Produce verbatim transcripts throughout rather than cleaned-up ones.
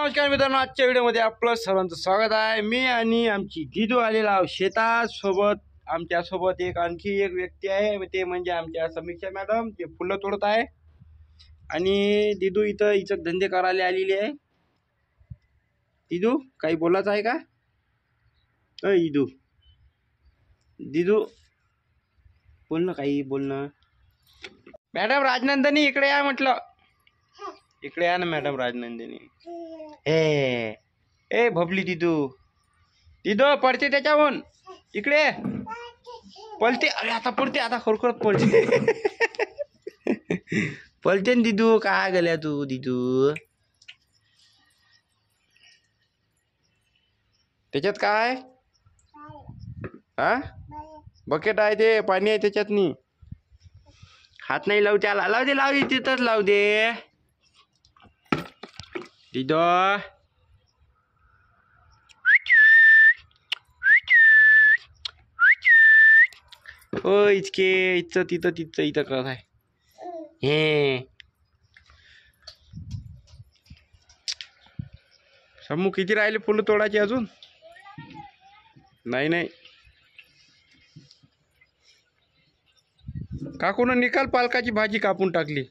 नमस्कार मित्रांनो, आजच्या व्हिडिओमध्ये आपलं सर्वांचं स्वागत आहे। मी आणि आमची दिदू आलेला आहोत शेतात सोबत। आमच्या सोबत एक आणखी एक व्यक्ती आहे, ते म्हणजे आमच्या समीक्षा मॅडम, ते फुलं तोडत आहे। आणि दिदू इथं इचक धंदे करायला आलेली आहे। दिदू काही बोलायचं आहे का? अय दिदू, दिदू बोल ना, काही बोल ना। मॅडम राजनंदिनी इकडे या म्हटलं, इकडे या ना मॅडम राजनंदिनी। ए ए भबली दिदू, दिदू पडते त्याच्याहून, इकडे पलते। अरे आता पडते, आता खरखरत पडते। पलते ना दिदू, काय गेल्या तू दिदू? त्याच्यात काय हा बकेट आहे, ते पाणी आहे त्याच्यात। नी हात नाही लावू त्याला, लाव दे, लाव तिथंच लाव दे दिदू। ओ इचके इथं तिथं तिथं इथं करत आहे हे। समू किती राहिले फुलं तोडायचे अजून? नाही नाही, काकून निकाल पालकाची भाजी कापून टाकली।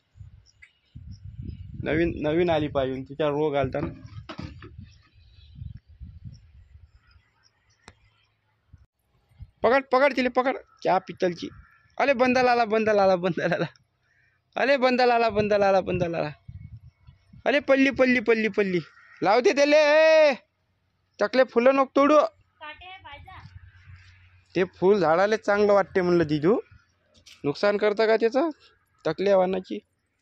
नवीन नवीन आली पाहिजे, तिच्या रोग आलता ना। पकड पकड तिले पकड, चहा पित्तलची। अरे बंदल आला, बंदल आला, बंदल आला, अरे बंदल आला, बंदल आला, बंदल आला। अरे पल्ली पल्ली पल्ली पल्ली, लाव दे त्याले। टकले फुलं नको तोडू, ते फुल झाडाले चांगलं वाटते म्हणलं दिदू। नुकसान करतं का त्याचं? टकल्या वानाची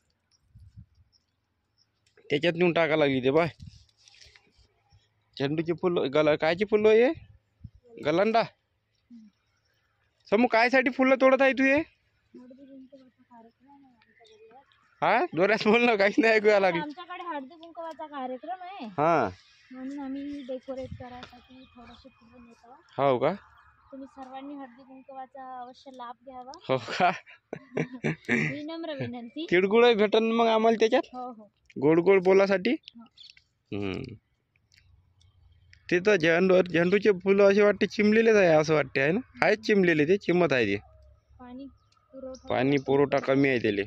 त्याच्यात नेऊन टाका लागली ते बाय। झेंडूची फुलं, गला कायची फुलं आहे? गलांडा। समू कायसाठी फुलं तोडत आहे तू हे? हा दोऱ्यात बोल ना, काहीच नाही ऐकू यायला लागली। आमच्याकडे हळदी कुंकवाचा कार्यक्रम आहे, हा म्हणून आम्ही डेकोरेट करायसाठी थोडेसे फुलं नेतो। हो का? तुम्ही सर्वांनी हळदी कुंकवाचा अवश्य लाभ घ्यावा। हो का? विनम्र विनंती। तिळगुळ भेटन मग आम्हाला त्याच्यात? हो हो, गोड गोड बोलासाठी। हम्म, ते तर झेंडू झेंडूचे फुलं असे वाटते चिमलेलेच आहे, असं वाटते आहे ना? आहेच चिमलेले, ते चिमत आहे ते। पाणी पुरवठा पाणी पुरवठा कमी आहे त्याले।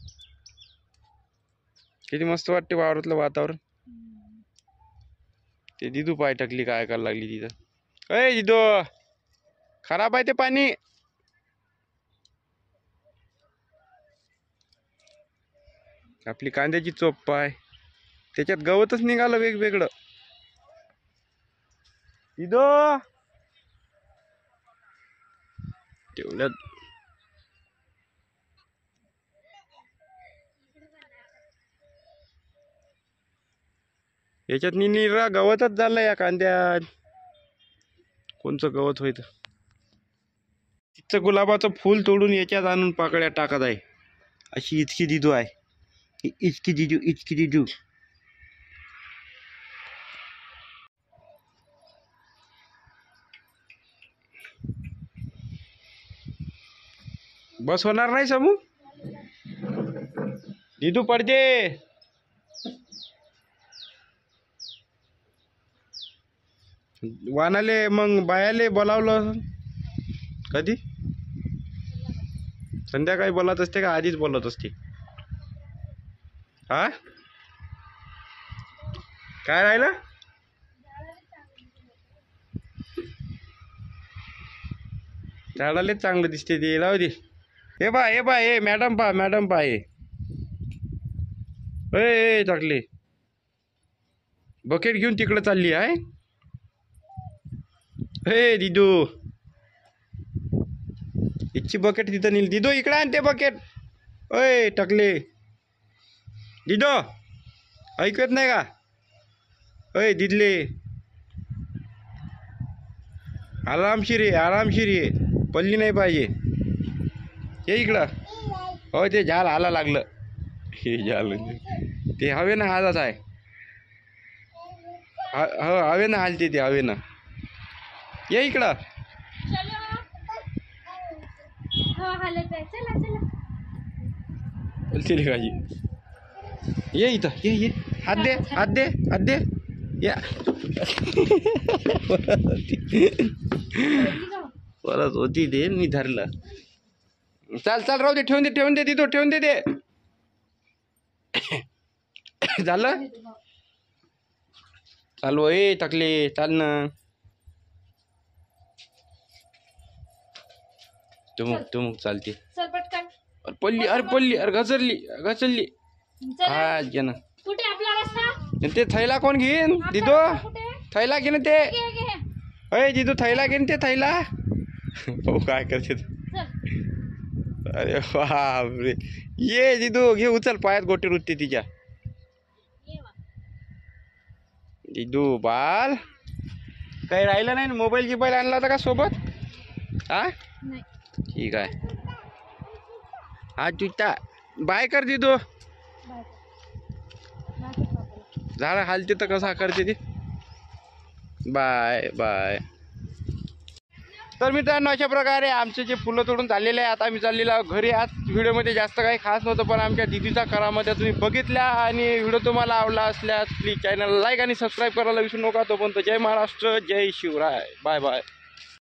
किती मस्त वाटते वावरातलं वातावरण। ते दिदू पाय टाकली, काय करायला लागली तिथं? अय दिदू, खराब आहे ते पाणी। आपली कांद्याची चोप पाय, त्याच्यात गवतच निघालं वेगवेगळं। दिदू तेवढ्यात याच्यात निरा गवतच झालं या कांद्यात। कोणचं गवत होईत? तिचं गुलाबाचं फूल तोडून याच्यात आणून पाकळ्या टाकत आहे। अशी इचकी दिदू आहे, इचकी दिदू, इचकी दिदू। बस होणार नाही समू, दिदू पडते। वानाले मग बायाले बोलावलं कधी? संध्याकाळी बोलत असते का आधीच बोलत असते? हा काय राहिलं? झाडालेच चांगलं दिसते ते, लाव दे। हे बा हे बा हे मॅडम पा, मॅडम पा हे। ए टाकले, बकेट घेऊन तिकडे चालली आहे। हे दिदू, इच्छी बकेट तिथं नेली। दिदू इकडे आण ते बकेट। ओय टाकले, दिदू ऐकत नाही का? अय दिदले, आरामशीर ये, आरामशीर ये, पल्ली नाही पाहिजे। ये इकडं। हो ते झाल हाला लागलं, हे झाल ते हवे ना हालत आहे। हो हवे ना हालते ते, हवे ना। ये इकडं। बोलते रे काजी, ये इथं, ये ये, हात दे, हात दे, हात दे, या परत होती ते मी धरलं. चाल चाल राहू दे, ठेवून दे ठेवून दे तिथं ठेवून दे ते. झालं चालू ए टाकले चाल ना. तुमक तुमक चालते. चल पटकन. अरे पडली अरे पडली अरे घसरली घसरली. हा घे ना कुठे आपला रस्ता? ते थैला कोण घेईन दिदो? कुठे? थैला घे ना ते. घे घे. अय दिदो थैला घे ना ते थैला. हो काय करते तू? चल. अरे बापरे. ये दिदू घे उचल पायात गोटी रुतते तिच्या. ये वा. दिदू बाल काही राहिलं नाही ना. मोबाईल गिबाईल आणला होता का सोबत? हा नाही. ठीक आहे. हा तुझा बाय कर दिदू. बाय. बाय कर पापाला. झाडं हालते तर कसा करते ती. Bye bye. तर मित्रांनो अशा प्रकारे आमचे जे फुलं तोडून झालेले आहे. आता आम्ही चाललेलो आहोत घरी. आज व्हिडिओमध्ये जास्त काही खास नव्हतं, पण आमच्या दिदीचा करामध्ये तुम्ही बघितल्या. आणि व्हिडिओ तुम्हाला आवडला असल्यास प्लीज चॅनल लाईक आणि सबस्क्राईब करायला विसरू नका. तोपर्यंत जय महाराष्ट्र जय शिवराय. Bye bye.